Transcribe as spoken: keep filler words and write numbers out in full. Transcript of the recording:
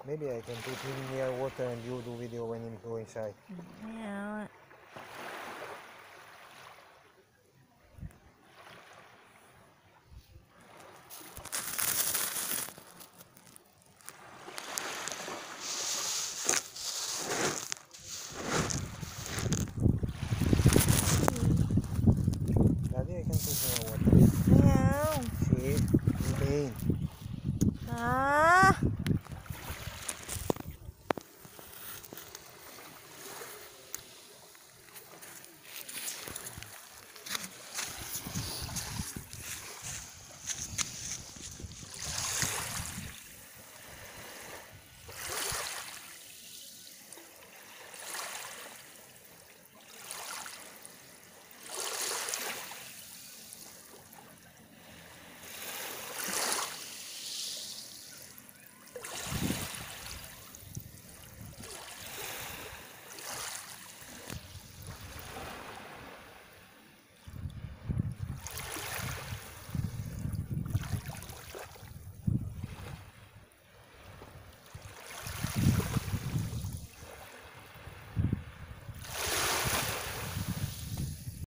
Maybe I can put him near water and you do video when him go inside. Yeah,